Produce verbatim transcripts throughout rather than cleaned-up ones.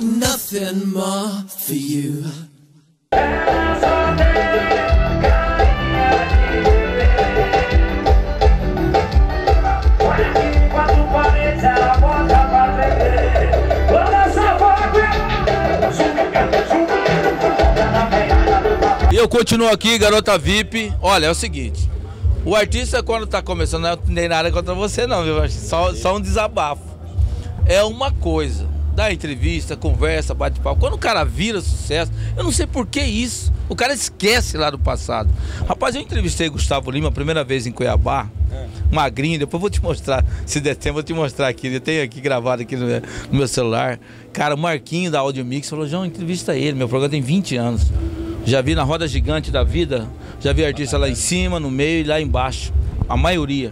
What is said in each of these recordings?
Nothing more for you. E eu continuo aqui, garota V I P. Olha, é o seguinte, o artista quando tá começando, não tem nada contra você não, viu? Só, só um desabafo. É uma coisa, dá entrevista, conversa, bate papo. Quando o cara vira sucesso, eu não sei por que isso. O cara esquece lá do passado. Rapaz, eu entrevistei Gustavo Lima a primeira vez em Cuiabá, é. magrinho, depois eu vou te mostrar, se der tempo, eu vou te mostrar aqui. Eu tenho aqui gravado aqui no, no meu celular. Cara, o Marquinho da Audio Mix falou, João, entrevista ele, meu programa tem vinte anos. Já vi na roda gigante da vida, já vi artista lá em cima, no meio e lá embaixo, a maioria.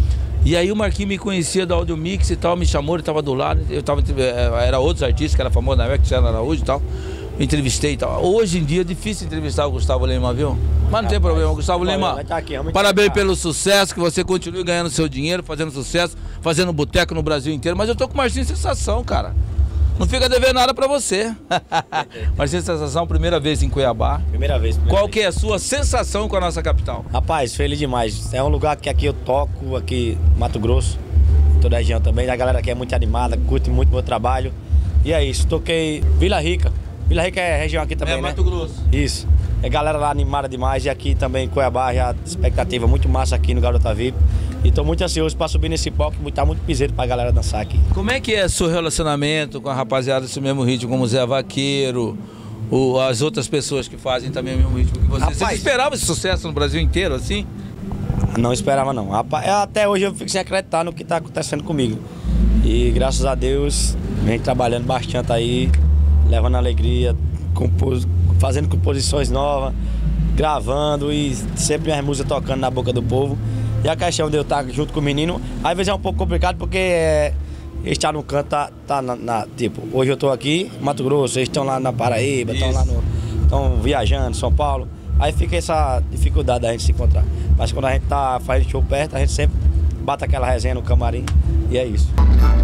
E aí o Marquinhos me conhecia da Audio Mix e tal, me chamou, ele tava do lado, eu tava, era outros artistas que era famoso na época, que era Araújo e tal, entrevistei e tal. Hoje em dia é difícil entrevistar o Gustavo Lima, viu? Mas não tem problema, Gustavo Lima, parabéns pelo sucesso, que você continue ganhando seu dinheiro, fazendo sucesso, fazendo boteco no Brasil inteiro, mas eu tô com o Marcinho Sensação, cara. Não fica devendo nada pra você. Marcinho Sensação, primeira vez em Cuiabá. Primeira vez. Primeira Qual vez. que é a sua sensação com a nossa capital? Rapaz, feliz demais. É um lugar que aqui eu toco, aqui Mato Grosso, toda a região também. A galera aqui é muito animada, curte muito o meu trabalho. E é isso, toquei Vila Rica. Vila Rica é região aqui também, é, né? Mato Grosso. Isso. É galera lá animada demais. E aqui também Cuiabá, já expectativa muito massa aqui no Garota V I P. E tô muito ansioso pra subir nesse palco e botar muito piseiro pra galera dançar aqui. Como é que é seu relacionamento com a rapaziada desse mesmo ritmo, como o Zé Vaqueiro, ou as outras pessoas que fazem também o mesmo ritmo que você? Rapaz, você esperava esse sucesso no Brasil inteiro, assim? Não esperava não. Rapaz, até hoje eu fico sem acreditar no que tá acontecendo comigo. E graças a Deus, vem trabalhando bastante aí, levando alegria, compos... fazendo composições novas, gravando e sempre minhas músicas tocando na boca do povo. E a questão de eu estar junto com o menino, às vezes é um pouco complicado porque é, eles estão no canto, tá, tá na, na, tipo, hoje eu tô aqui em Mato Grosso, eles estão lá na Paraíba, estão lá no, estão viajando, São Paulo. Aí fica essa dificuldade da gente se encontrar. Mas quando a gente tá fazendo show perto, a gente sempre bate aquela resenha no camarim e é isso.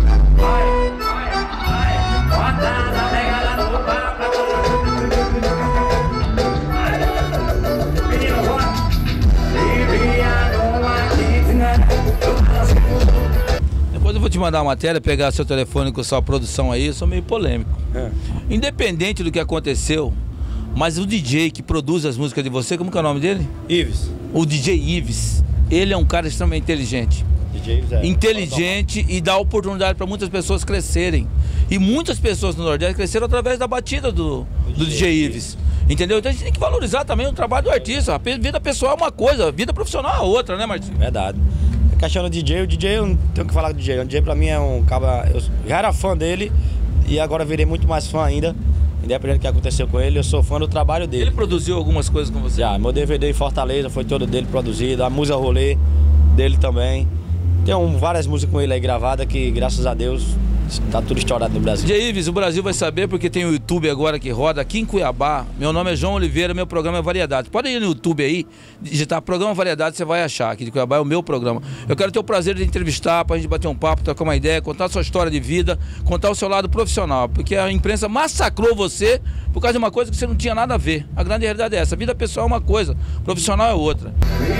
Depois eu vou te mandar uma matéria, pegar seu telefone com sua produção aí, eu sou meio polêmico. É. Independente do que aconteceu, mas o D J que produz as músicas de você, como que é o nome dele? Ives. O D J Ives, ele é um cara extremamente inteligente. D J Ives é. Inteligente e dá oportunidade para muitas pessoas crescerem. E muitas pessoas no Nordeste cresceram através da batida do, do D J Ives. Entendeu? Então a gente tem que valorizar também o trabalho do artista. A vida pessoal é uma coisa, a vida profissional é outra, né, Martinho? Verdade. A questão do D J, o D J eu não tenho o que falar do D J. O D J pra mim é um cara. Eu já era fã dele e agora virei muito mais fã ainda. Independente do que aconteceu com ele, eu sou fã do trabalho dele. Ele produziu algumas coisas com você? Já, meu D V D em Fortaleza foi todo dele produzido, a música rolê dele também. Tem um, várias músicas com ele aí gravadas que, graças a Deus, tá tudo estourado no Brasil. D J Ives, o Brasil vai saber porque tem o YouTube agora que roda aqui em Cuiabá. Meu nome é João Oliveira, meu programa é Variedade. Pode ir no YouTube aí, digitar Programa Variedade, você vai achar. Aqui de Cuiabá é o meu programa. Eu quero ter o prazer de entrevistar, pra gente bater um papo, trocar uma ideia, contar a sua história de vida, contar o seu lado profissional. Porque a imprensa massacrou você por causa de uma coisa que você não tinha nada a ver. A grande realidade é essa. A vida pessoal é uma coisa, profissional é outra.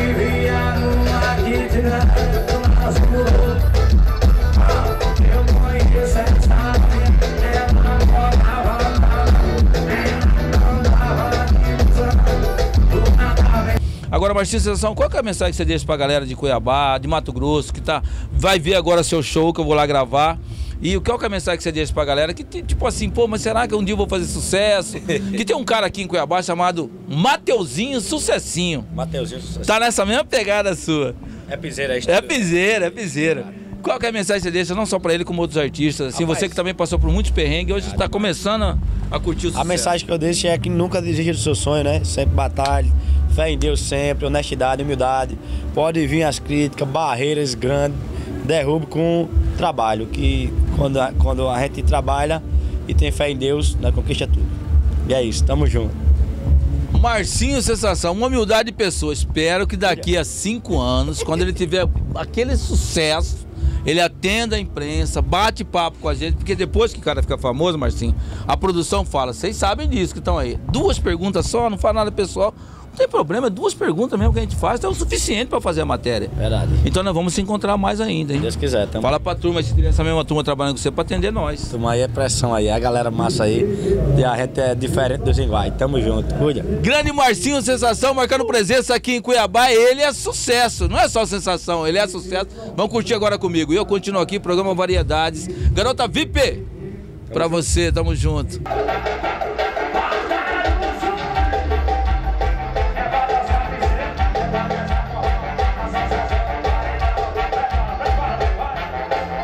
Agora, Marcinho Sensação, qual que é a mensagem que você deixa pra galera de Cuiabá, de Mato Grosso, que tá, vai ver agora seu show, que eu vou lá gravar? E qual que é a mensagem que você deixa pra galera? Que tipo assim, pô, mas será que um dia eu vou fazer sucesso? Que tem um cara aqui em Cuiabá chamado Mateuzinho Sucessinho. Mateuzinho Sucessinho. Tá nessa mesma pegada sua. É piseira, é É piseira, é piseira. Qual que é a mensagem que você deixa, não só pra ele, como outros artistas? Assim, Rapaz, você que também passou por muitos perrengues, hoje está começando a, a curtir o sucesso. A mensagem que eu deixo é que nunca desista do seu sonho, né? Sempre batalhe, fé em Deus sempre, honestidade, humildade. Pode vir as críticas, barreiras grandes, derrube com trabalho. Que quando a, quando a gente trabalha e tem fé em Deus, nós conquista tudo. E é isso, tamo junto. Marcinho Sensação, uma humildade de pessoa. Espero que daqui a cinco anos, quando ele tiver aquele sucesso, Ele atende a imprensa, bate papo com a gente, porque depois que o cara fica famoso, Marcinho, a produção fala, vocês sabem disso que estão aí. Duas perguntas só, não fala nada pessoal. Não tem problema, duas perguntas mesmo que a gente faz, é o suficiente para fazer a matéria. Verdade. Então nós vamos se encontrar mais ainda, hein? Se Deus quiser. Tamo... Fala pra turma, se tiver essa mesma turma trabalhando com você pra atender nós. Turma aí é pressão aí, a galera massa aí. E a gente é diferente dos iguais. Tamo junto, cuida. Grande Marcinho Sensação, marcando presença aqui em Cuiabá. Ele é sucesso, não é só sensação, ele é sucesso. Vamos curtir agora comigo. E eu continuo aqui, programa Variedades. Garota V I P, pra você, tamo junto.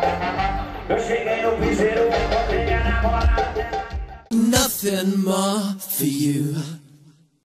Nothing more